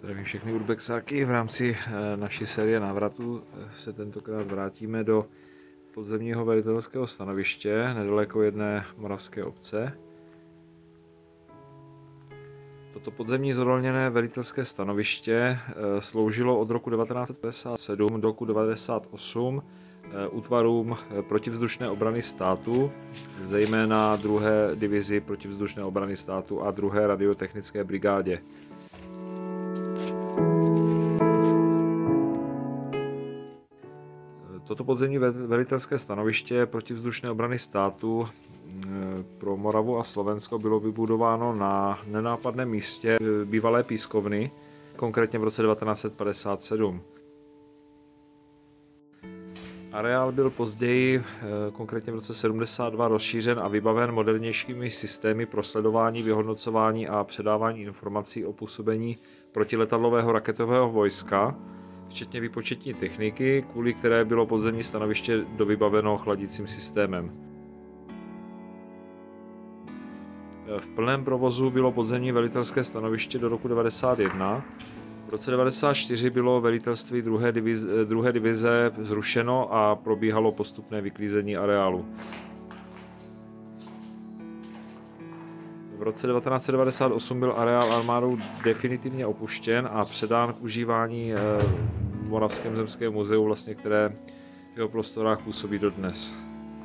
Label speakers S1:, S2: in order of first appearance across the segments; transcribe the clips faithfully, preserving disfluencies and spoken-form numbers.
S1: Zdravím všechny urbexáky. V rámci naší série návratů se tentokrát vrátíme do podzemního velitelského stanoviště nedaleko jedné moravské obce. Toto podzemní zodolněné velitelské stanoviště sloužilo od roku devatenáct set padesát sedm do roku devadesát osm útvarům protivzdušné obrany státu, zejména druhé divizi protivzdušné obrany státu a druhé radiotechnické brigádě. Toto podzemní velitelské stanoviště protivzdušné obrany státu pro Moravu a Slovensko bylo vybudováno na nenápadném místě bývalé pískovny, konkrétně v roce devatenáct set padesát sedm. Areál byl později, konkrétně v roce sedmdesát dva, rozšířen a vybaven modernějšími systémy pro sledování, vyhodnocování a předávání informací o působení protiletadlového raketového vojska, včetně výpočetní techniky, kvůli které bylo podzemní stanoviště dovybaveno chladicím systémem. V plném provozu bylo podzemní velitelské stanoviště do roku devadesát jedna. V roce devadesát čtyři bylo velitelství druhé divize, druhé divize zrušeno a probíhalo postupné vyklízení areálu. V roce devatenáct set devadesát osm byl areál armádou definitivně opuštěn a předán k užívání v Moravském zemském muzeu, vlastně, které v jeho prostorách působí dodnes.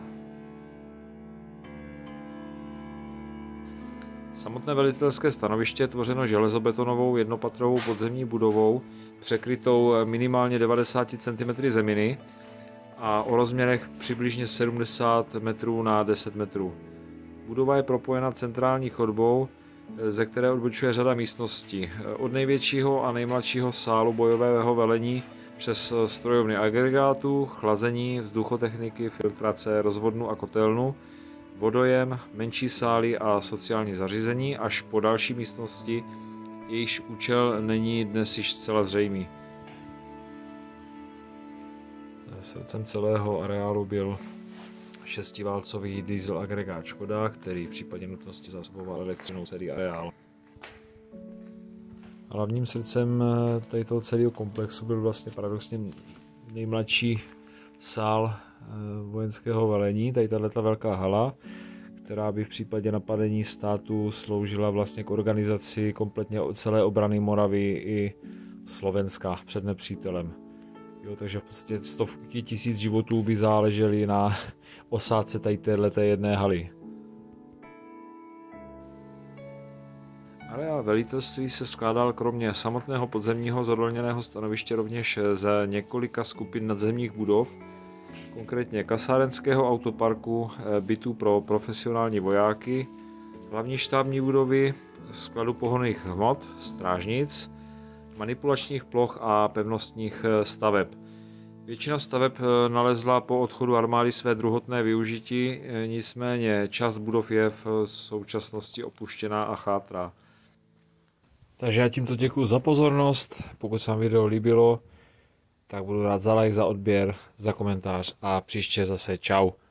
S1: Samotné velitelské stanoviště je tvořeno železobetonovou jednopatrovou podzemní budovou překrytou minimálně devadesáti centimetry zeminy a o rozměrech přibližně sedmdesát metrů na deset metrů. Budova je propojena centrální chodbou, ze které odbočuje řada místností. Od největšího a nejmladšího sálu bojového velení přes strojovny agregátů, chlazení, vzduchotechniky, filtrace, rozvodnu a kotelnu, vodojem, menší sály a sociální zařízení až po další místnosti, jejichž účel není dnes již zcela zřejmý. Srdcem celého areálu byl šestiválcový diesel agregát Škoda, který v případě nutnosti zásoboval elektřinou celý areál. Hlavním srdcem tohoto celého komplexu byl vlastně paradoxně nejmladší sál vojenského velení, tady tato velká hala, která by v případě napadení státu sloužila vlastně k organizaci kompletně celé obrany Moravy i Slovenska před nepřítelem. Jo, takže v podstatě stovky tisíc životů by záležely na osádce tady téhleté jedné haly. Areál velitelství se skládal kromě samotného podzemního zodolněného stanoviště rovněž ze několika skupin nadzemních budov, konkrétně kasárenského autoparku, bytů pro profesionální vojáky, hlavní štábní budovy, skladu pohonných hmot, strážnic, manipulačních ploch a pevnostních staveb. Většina staveb nalezla po odchodu armády své druhotné využití, nicméně část budov je v současnosti opuštěná a chátrá. Takže já tímto děkuji za pozornost, pokud se vám video líbilo, tak budu rád za like, za odběr, za komentář a příště zase čau.